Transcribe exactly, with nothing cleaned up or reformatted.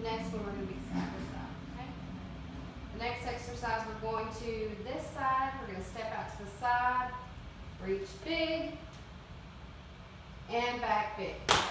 next one we're going to be side to side, okay? The next exercise we're going to this side. We're going to step out to the side, reach big, and back big.